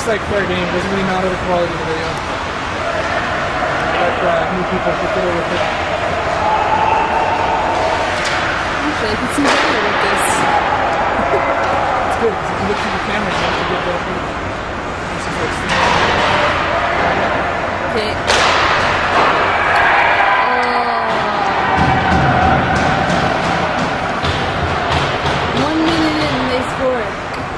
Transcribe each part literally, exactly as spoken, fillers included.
like fair game. It doesn't really matter the quality of the video. Let uh, new people get better with it. Actually, I can see better with this. It's good because if you look through the camera, you have to get better footage. This is like okay. Oh. One minute in, they scored.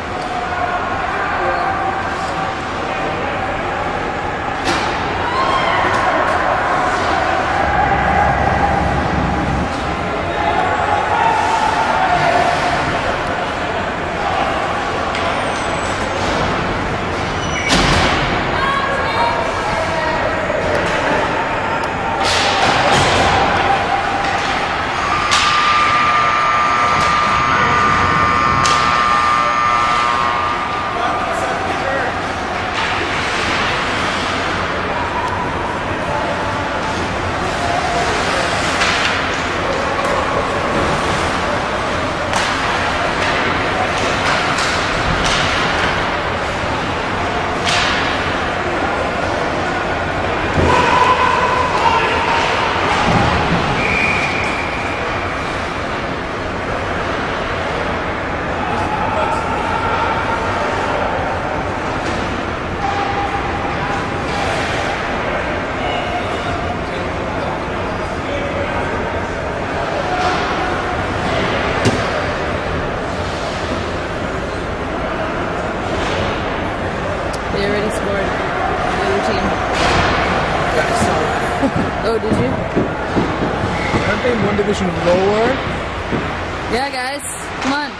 They already scored. The other team. Yeah, I saw it. Oh, did you? Aren't they in one division lower? Yeah, guys. Come on.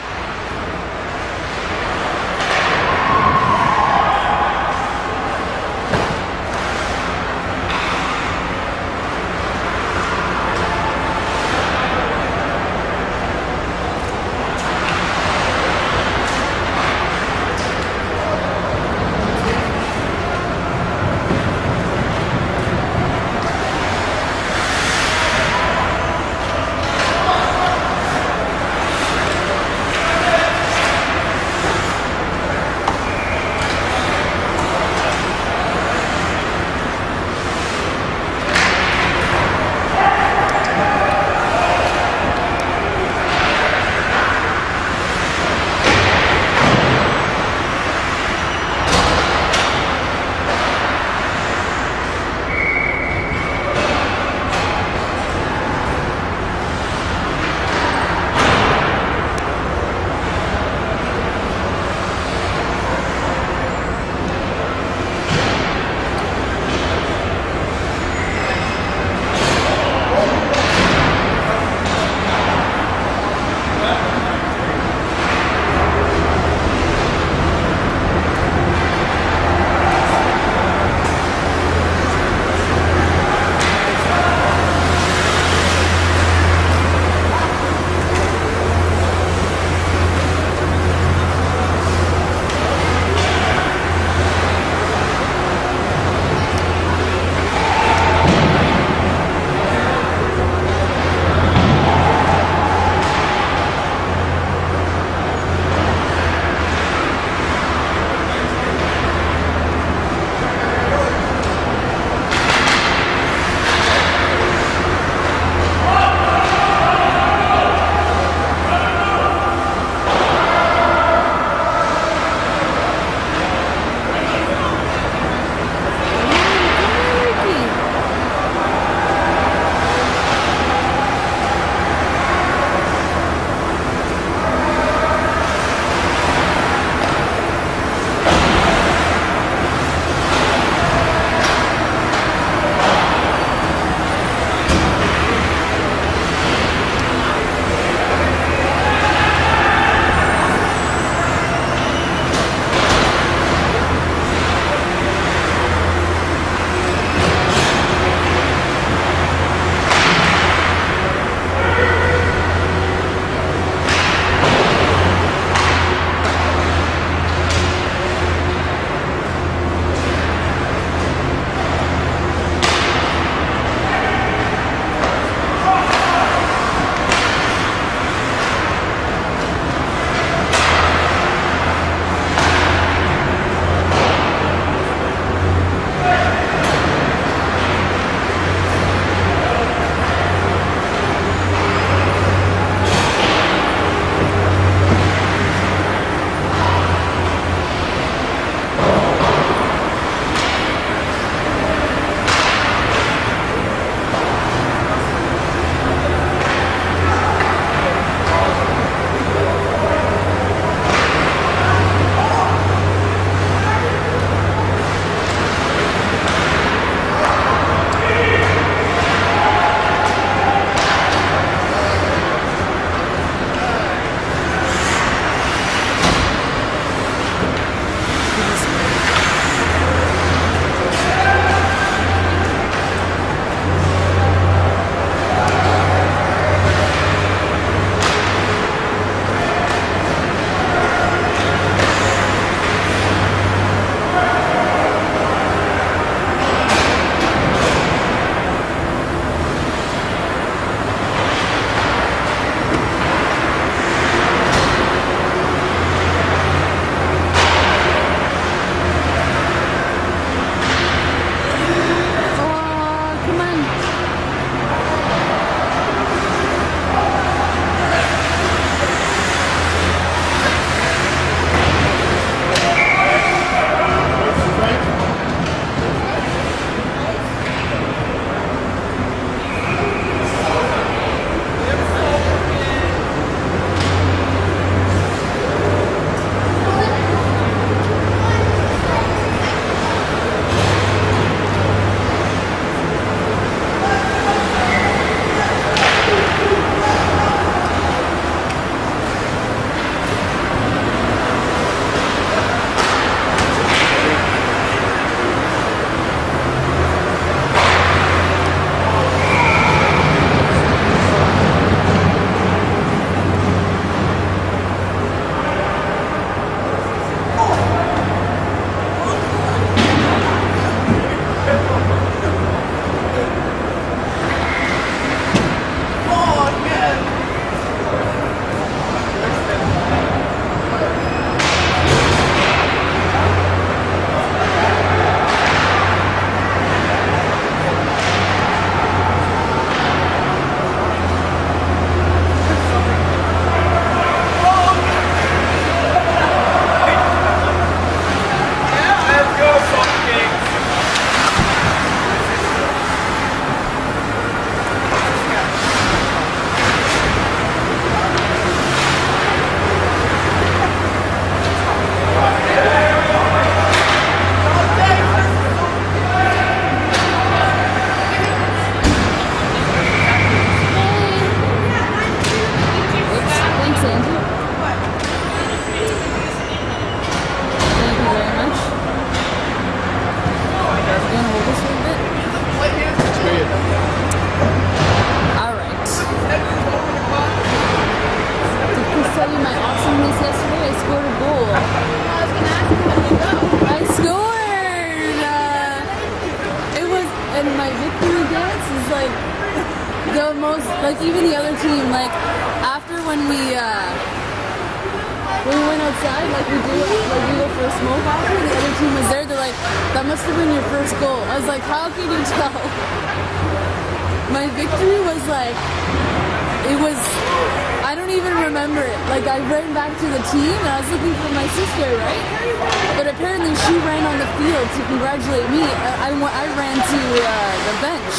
you my awesomeness yesterday? I scored a goal. I was gonna ask you when you go. I scored! Uh, it was, and my victory dance is like the most, like even the other team, like after when we, uh, when we went outside, like we do, like we go for a smoke after, the other team was there, they're like, that must have been your first goal. I was like, how can you tell? My victory was like, it was, I don't even remember it. Like I ran back to the team and I was looking for my sister, right? But apparently she ran on the field to congratulate me. I, I, I ran to uh, the bench.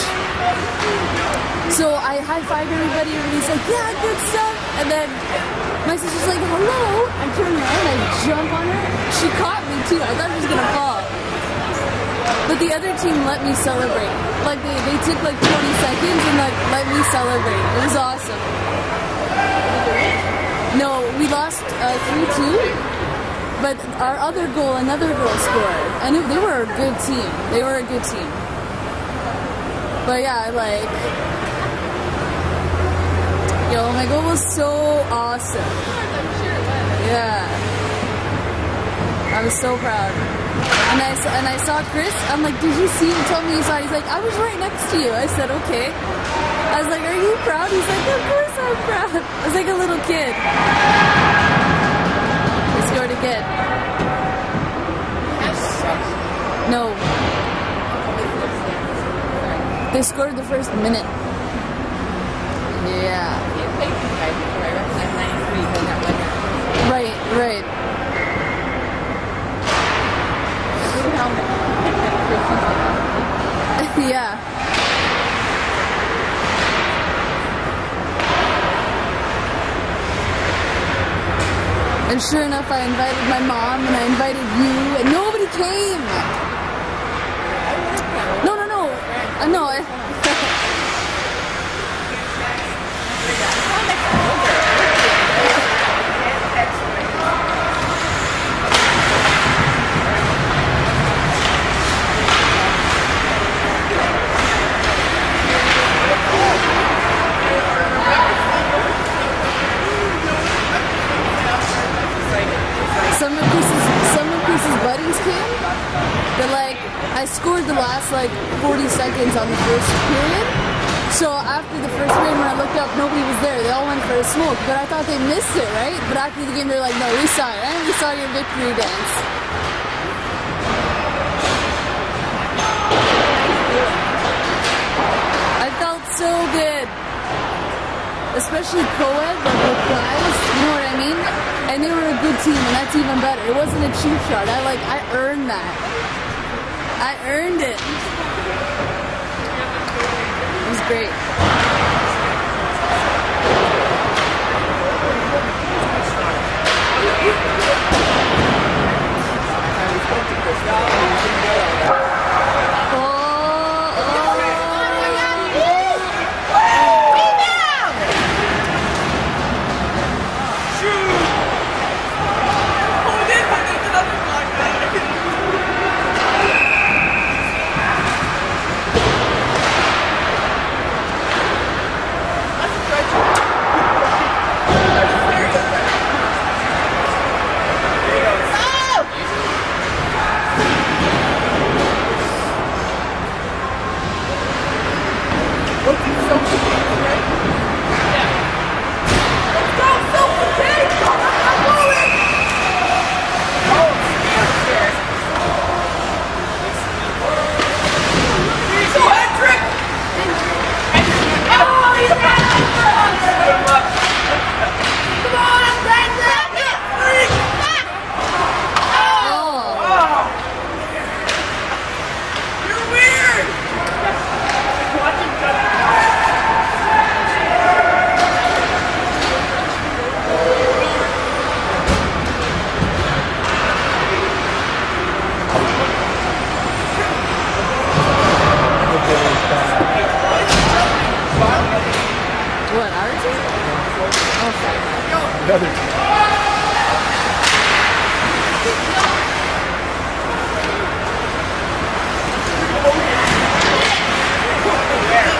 So I high-fived everybody, everybody's like, yeah, good stuff. And then my sister's like, hello. I turn around, I jump on her. She caught me too. I thought she was gonna fall. But the other team let me celebrate. Like they, they took like twenty seconds and like let me celebrate. It was awesome. No, we lost uh, three two. But our other goal, another girl scored. And it, they were a good team. They were a good team. But yeah, like, yo, my goal was so awesome. Yeah. I was so proud. And I, and I saw Chris, I'm like, did you see him? Tell me you saw it. He's like, I was right next to you. I said, okay. I was like, are you proud? He's like, of course I'm proud. I was like a little kid. They scored again. No. They scored the first minute. Yeah. Right, right. Yeah. And sure enough, I invited my mom and I invited you, and nobody came. No, no, no. Uh, no. I Some of Chris's, some of Chris's buddies came, but like, I scored the last like forty seconds on the first period. So after the first period, when I looked up, nobody was there. They all went for a smoke, but I thought they missed it, right? But after the game, they're like, no, we saw it, and we saw your victory dance. I felt so good. Especially co-ed, like with guys, you know what I mean? And they were a good team, and that's even better. It wasn't a cheap shot. I like, I earned that. I earned it. It was great.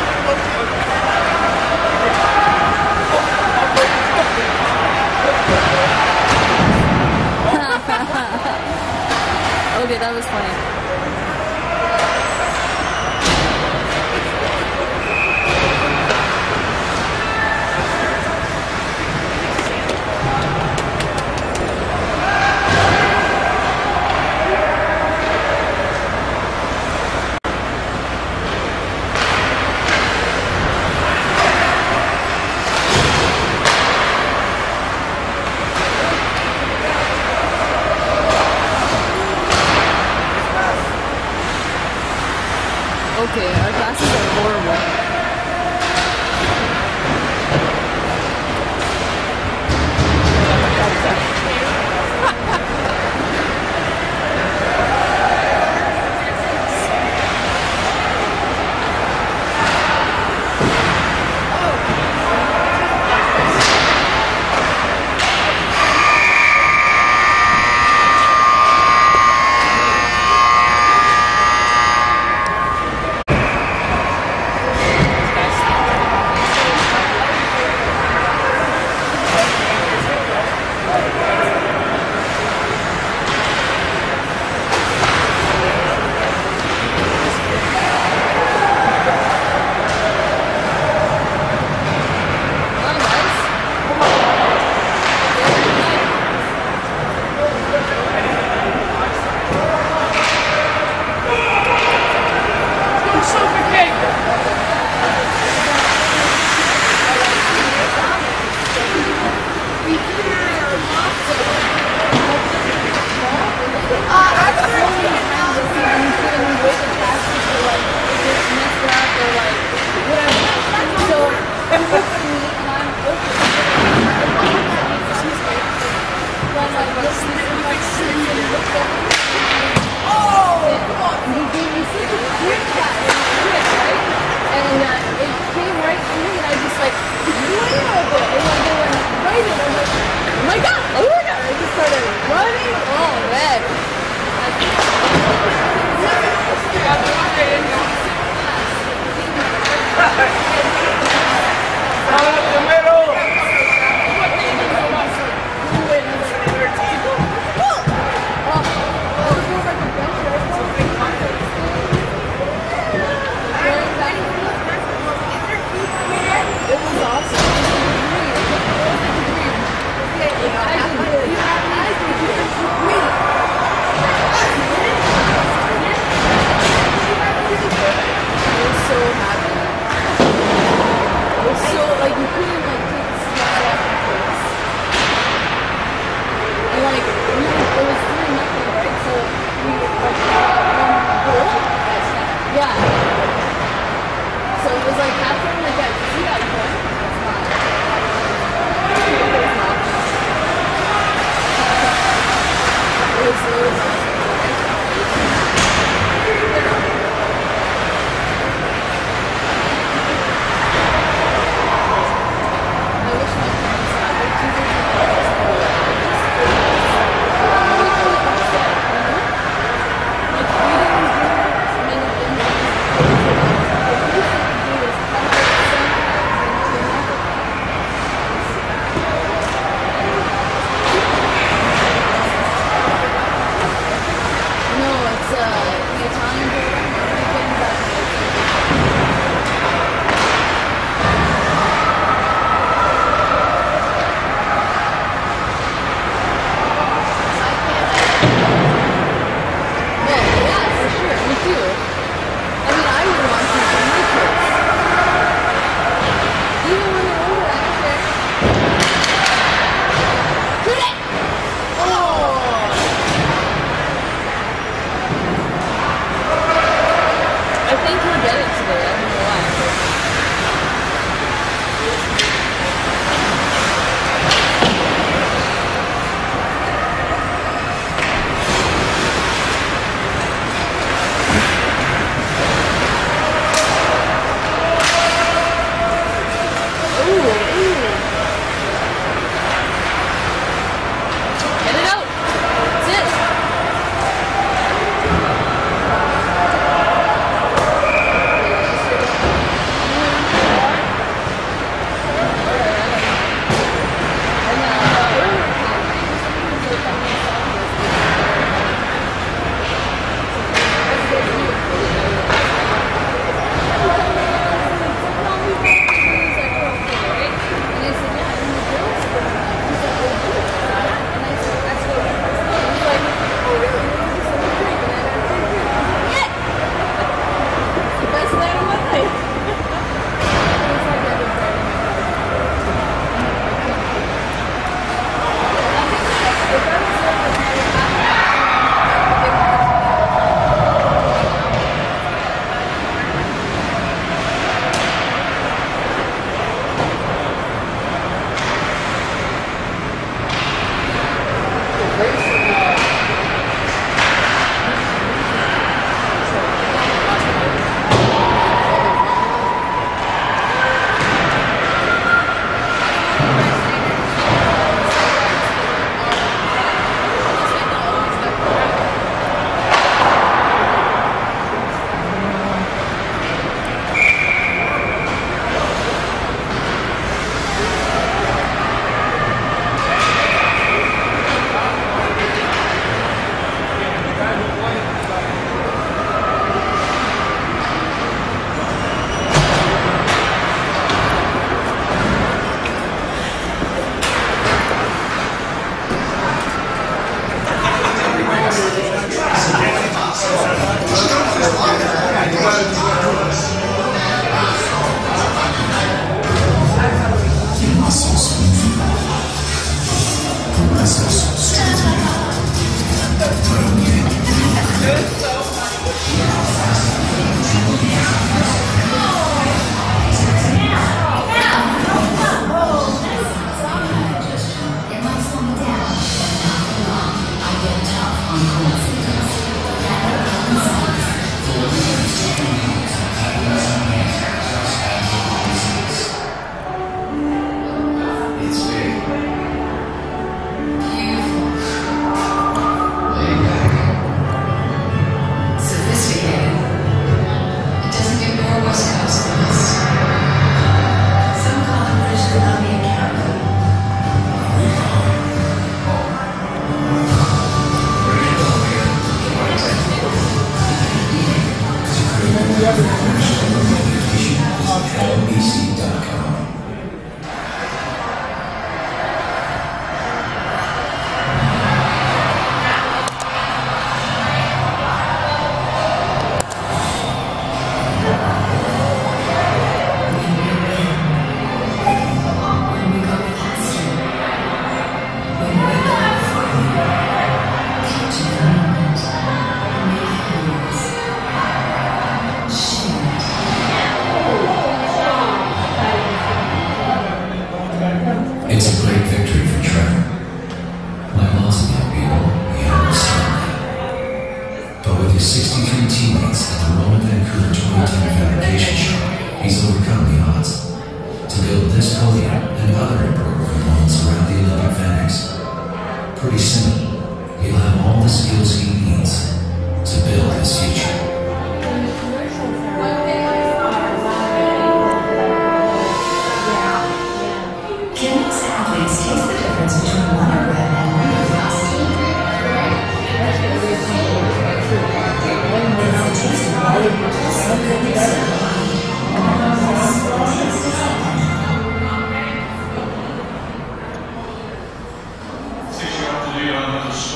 Other.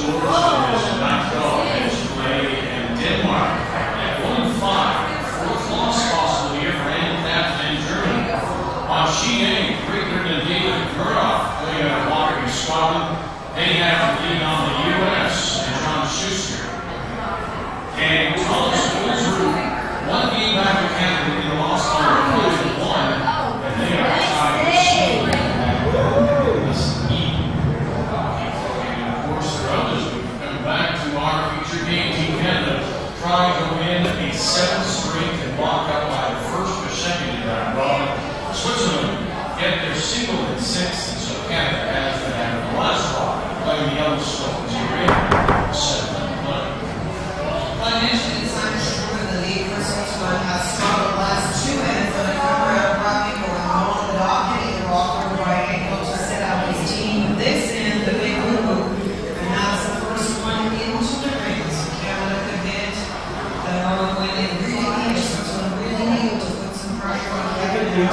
scores in his ninth golf match play in Denmark. At one and five, fourth loss possible here for Anne Kaplan in Germany. On sheet A, Rickard and David Murdoch playing out of Waterloo, Scotland. They have the lead on the U S and John Schuster. And Thomas Wilsrud, one game back to Canada in the loss on the five and one, and they are tied with Sweden at this E. And of course, for others, we've come back to our feature game. Team Canada trying to win a seventh straight and lock up by the first or second in round robin. Switzerland get their single in sixth, and so Canada has to have the last round playing the Yellowstone Zero seven and one. Financially, Simon Struve in the lead for Switzerland has struggled the last two ends on a cover of rugby going on the dock, hitting the rock or right ankle to set out his team. This in the big boo-boo, and that's the first one into the rings. Canada could hit the Norway win in really need. Switzerland really need to put some pressure on Canada.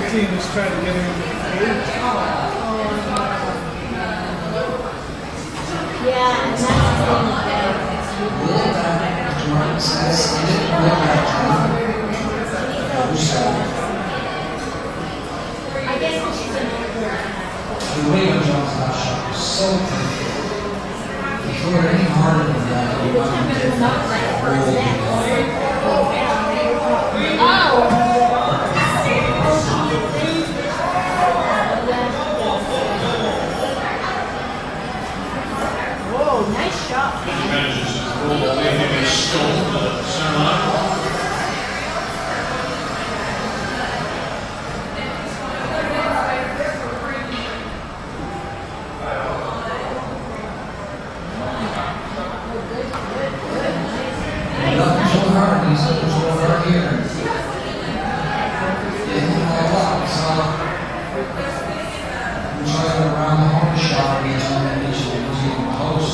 team is trying to get him into the cage. Yeah, and that's the I guess she's an older. The way Jones got shot was so painful. If you were any harder than that, you might have been Whoa, nice shot. He manages to roll away him and stone the center line. He's right here. Yeah, all up. So I'm trying around the horn shot against him and he's getting close.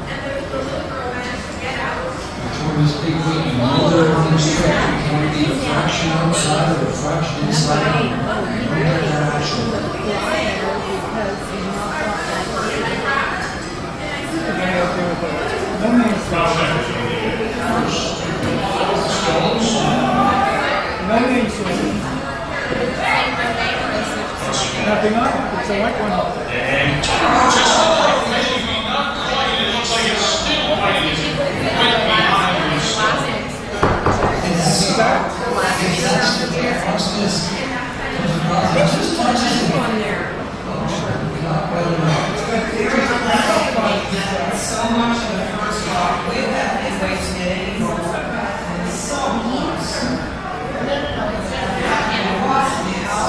Toward this big week, you know they're on this trip. You can't be a fraction outside or a fraction inside. You don't get that action. Nothing on it. It's a white one. And just maybe not quite. It looks like it's still white. It's right behind him. It's that. It's that's the watch this. Just touches it. Not well enough. So much of the first walk with that midway to get any more. And so close. And it was now.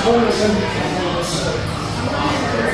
total limit for all this stuff.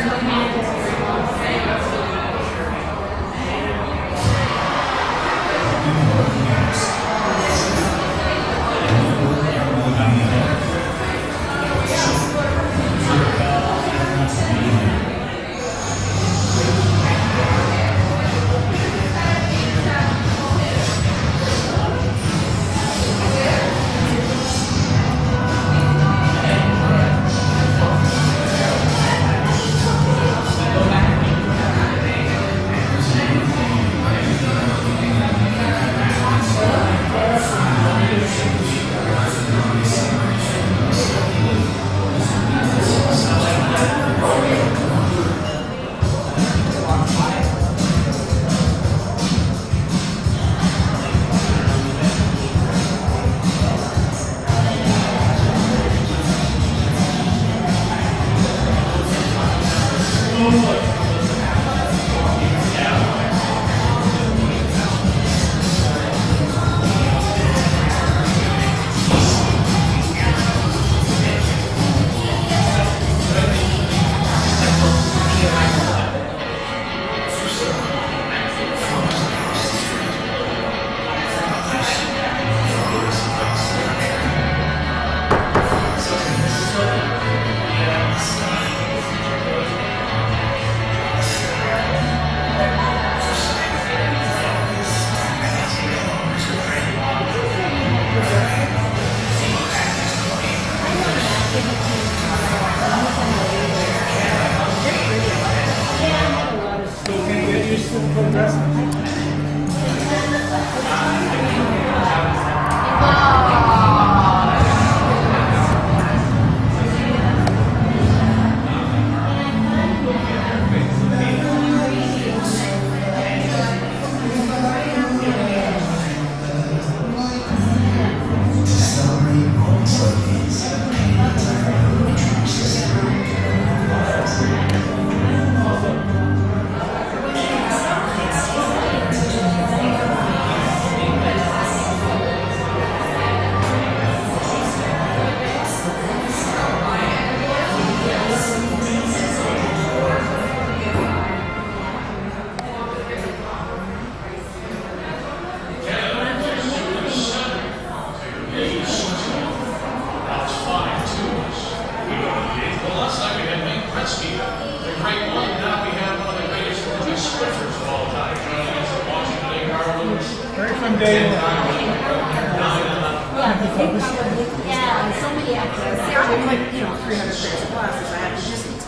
Yeah, so many actors. See, I have like, you know, three hundred pairs of glasses. I have to just these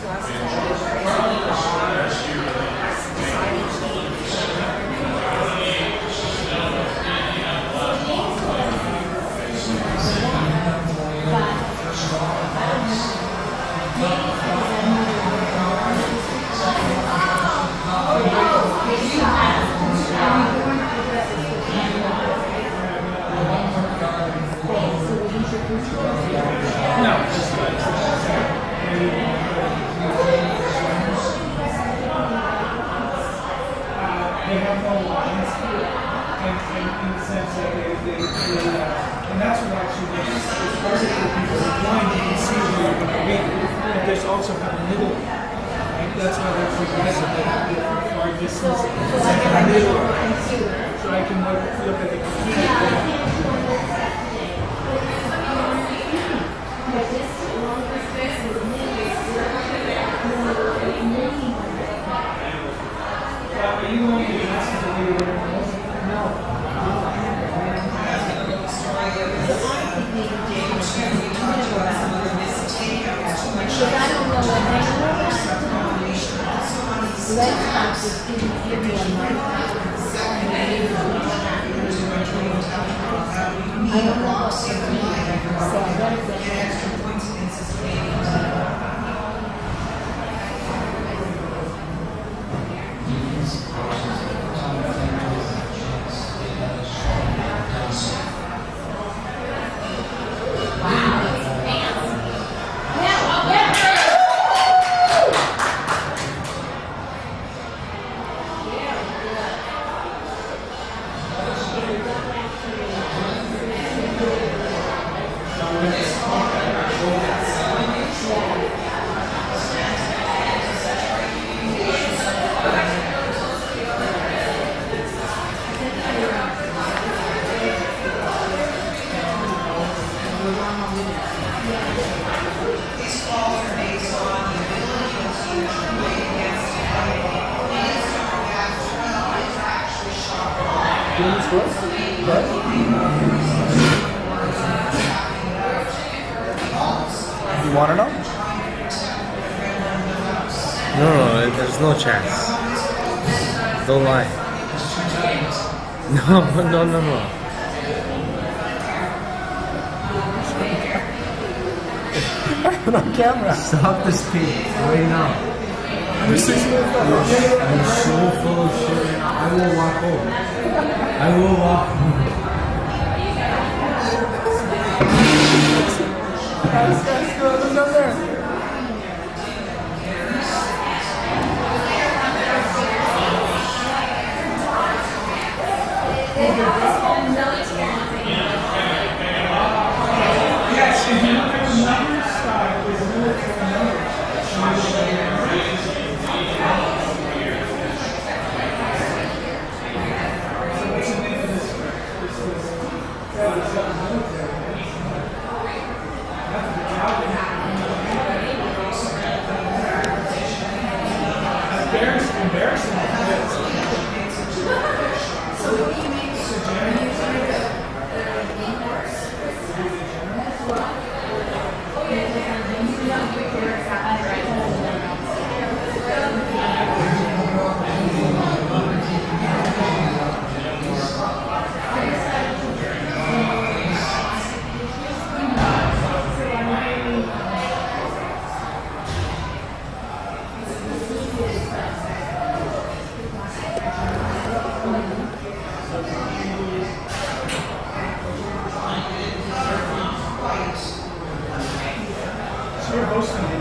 There's also kind of middle, right? That's why they're progressive. They have the far distance and middle, so I can look, look at the computer. Are you going to listen to me? No. Because I don't know what they know. Let's not just give everyone my I don't know. So that's You want to know? No, no, there's no chance. Don't lie. No, no, no, no. On camera. Stop this tape right now. You're six minutes left. I'm so full of shit right now. I will walk home. I will walk home. Let's go, let's go, there's no there. Yes, if you look at the numbers side, there's a military number. Embarrassing, embarrassing. So what do you make of the So you're hosting it.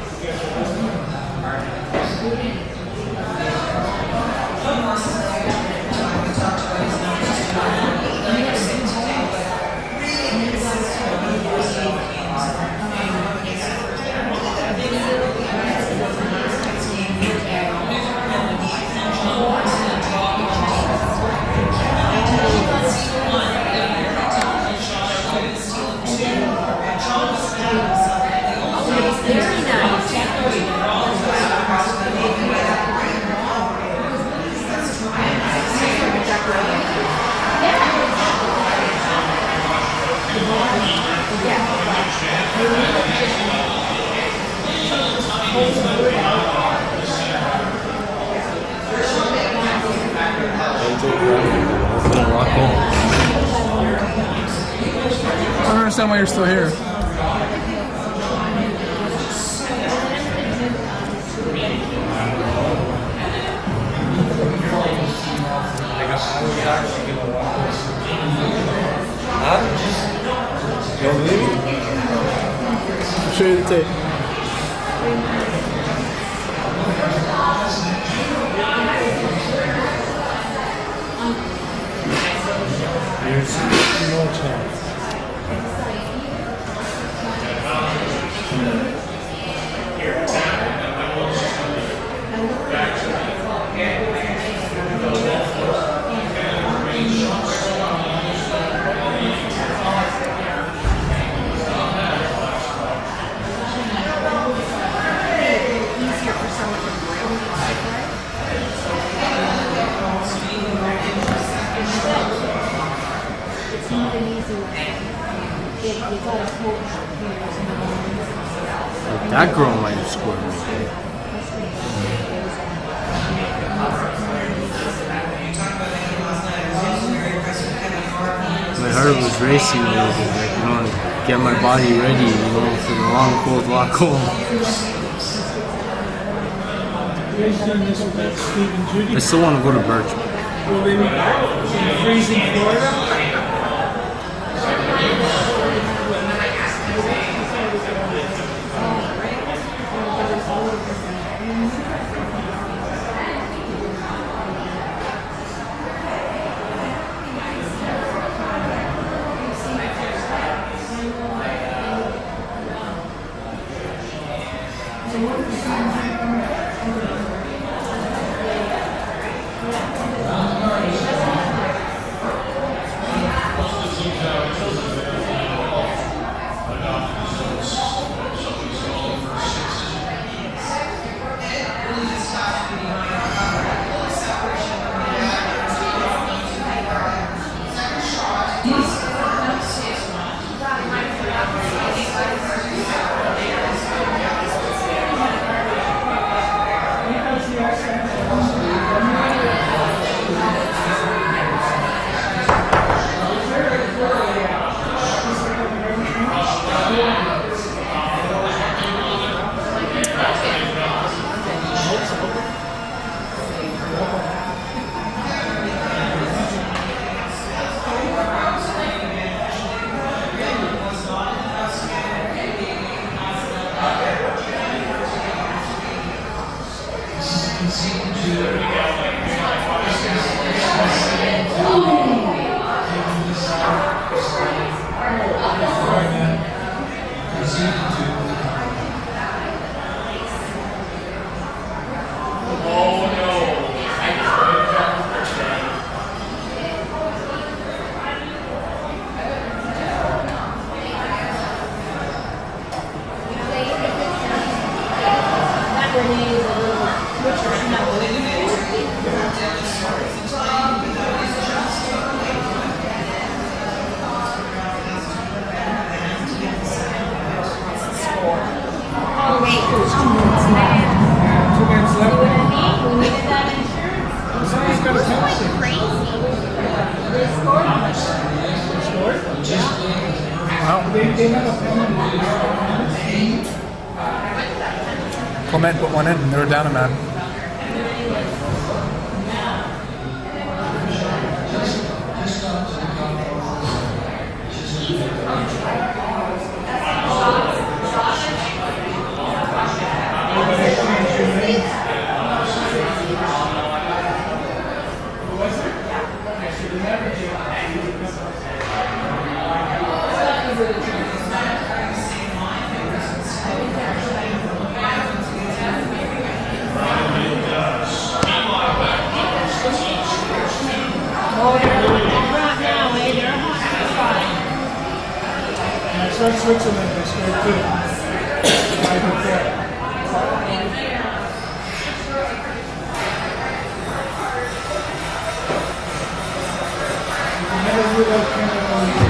I don't understand why you're still here. I'll show you the tape. There's no chance. easier for someone to bring it's not an easy one. It, you gotta coach. That girl might have scored me. My heart was racing a little bit, like, you know, to get my body ready, you know, for the long, cold walk home. You guys done this with that Steve and Judy? I still want to go to Birch. Will they be in freezing Florida? conceding to Clement put one in and they were down a man. Start Switzerland, they scored two. Right up there. You never rule out Canada on the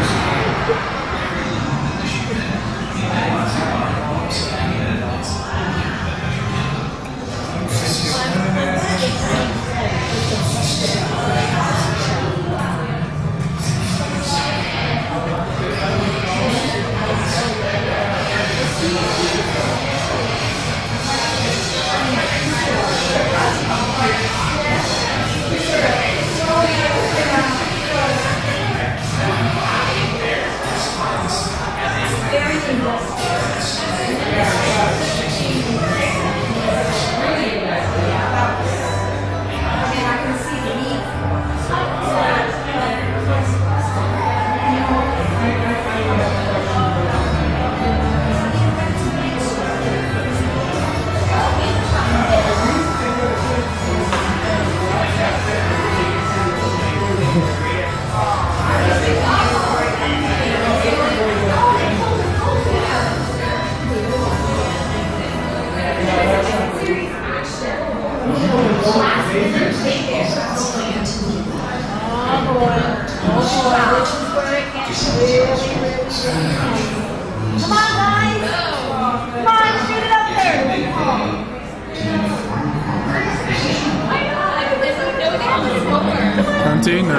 Empty? No.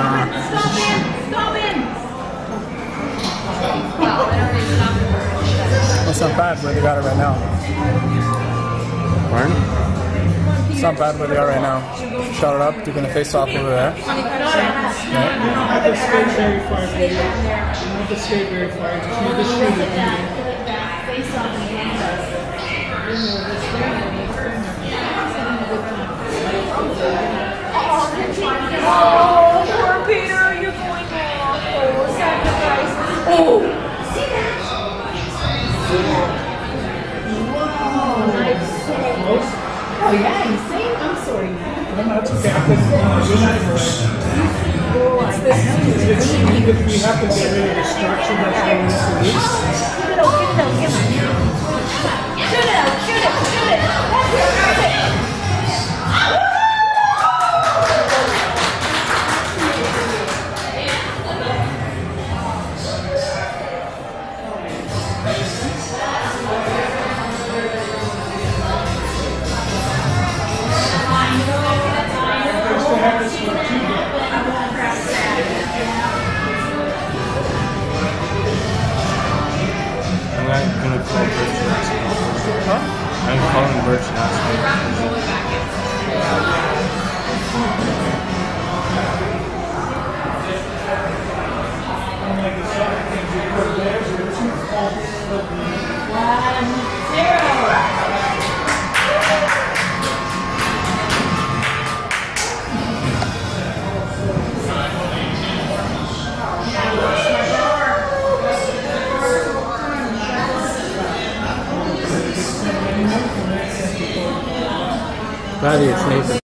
That's not bad where they got it right now. Pardon? It's not bad where they are right now. Shot it up, they're going to face off over there. You don't have to skate very far, baby. You don't have to skate very far. You just need to shoot it. Oh, poor Peter, you're going off. Oh, sacrifice. Oh, see that? Wow, nice. Oh, yeah, he's saying, I'm sorry, man. No, no, it's okay. I couldn't, uh, you're not even right. It's this, it's, it's, we have to get rid of the structure that's going to release. Get it out, get it out, get it out. Shoot it out, shoot it, shoot it. That's it, that's it. I'm gonna call Birch and ask him. Huh? I'm calling Birch and ask One, zero. Patty, it's Nathan.